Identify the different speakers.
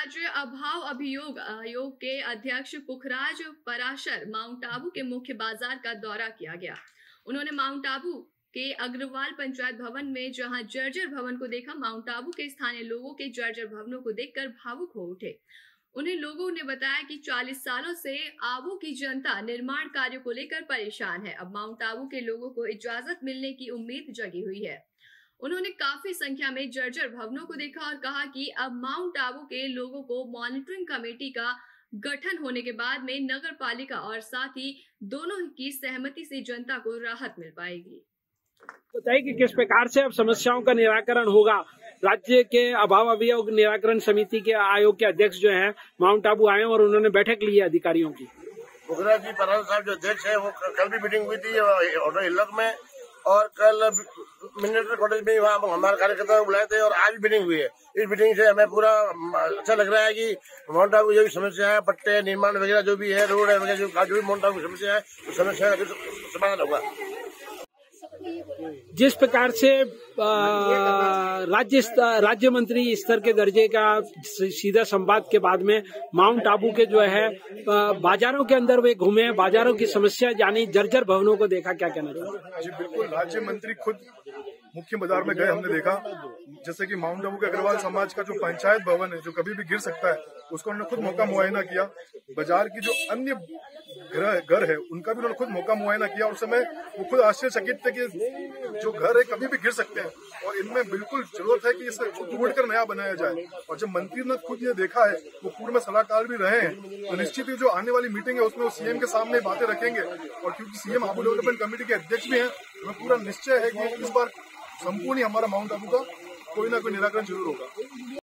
Speaker 1: राज्य अभाव अभियोग आयोग के अध्यक्ष पुखराज पराशर माउंट आबू के मुख्य बाजार का दौरा किया गया। उन्होंने माउंट आबू के अग्रवाल पंचायत भवन में जहां जर्जर भवन को देखा। माउंट आबू के स्थानीय लोगों के जर्जर भवनों को देखकर भावुक हो उठे। उन्हें लोगों ने बताया कि 40 सालों से आबू की जनता निर्माण कार्यों को लेकर परेशान है। अब माउंट आबू के लोगों को इजाजत मिलने की उम्मीद जगी हुई है। उन्होंने काफी संख्या में जर्जर भवनों को देखा और कहा कि अब माउंट आबू के लोगों को मॉनिटरिंग कमेटी का गठन होने के बाद में नगर पालिका और साथ ही दोनों की सहमति से जनता को राहत मिल पाएगी।
Speaker 2: बताइए कि किस प्रकार से अब समस्याओं का निराकरण होगा। राज्य के अभाव अभियोग निराकरण समिति के आयोग के अध्यक्ष जो हैं माउंट आबू आए और उन्होंने बैठक ली है अधिकारियों की।
Speaker 3: पुखराज जी पराशर साहब जो अध्यक्ष है वो कल भी मीटिंग हुई थी ऑटो हिल्लक में, और कल मिनिस्टर कॉटेज में वहाँ हमारे कार्यकर्ता बुलाए थे और आज भी मीटिंग हुई है। इस मीटिंग से हमें पूरा अच्छा लग रहा है कि माउंट आबू जो भी समस्या है, पट्टे निर्माण वगैरह जो भी है, रोड है वगैरह जो भी माउंट आबू की समस्या है, उस समस्या का समाधान होगा।
Speaker 2: जिस प्रकार से राज्य मंत्री स्तर के दर्जे का सीधा संवाद के बाद में माउंट आबू के जो है बाजारों के अंदर वे घूमे, बाजारों की समस्या यानी जर्जर भवनों को देखा, क्या कहना चाहिए?
Speaker 4: जी बिल्कुल, राज्य मंत्री खुद मुख्य बाजार में गए, हमने देखा जैसे कि माउंट आबू के अग्रवाल समाज का जो पंचायत भवन है जो कभी भी गिर सकता है, उसका उन्होंने खुद मौका मुआयना किया। बाजार की जो अन्य घर है उनका भी उन्होंने खुद मौका मुआयना किया। उस समय वो खुद आश्चर्यचकित थे कि जो घर है कभी भी गिर सकते हैं और इनमें बिल्कुल जरूरत है कि इसे तोड़कर नया बनाया जाए। और जब मंत्री ने खुद ये देखा है, वो पूर्व में सलाहकार भी रहे हैं, तो निश्चित ही जो आने वाली मीटिंग है उसमें वो सीएम के सामने बातें रखेंगे। और क्योंकि सीएम आबू डेवलपमेंट कमेटी के अध्यक्ष भी हैं, हमें पूरा निश्चय है कि इस बार संपूर्ण हमारा माउंट आबू का कोई ना कोई निराकरण जरूर होगा।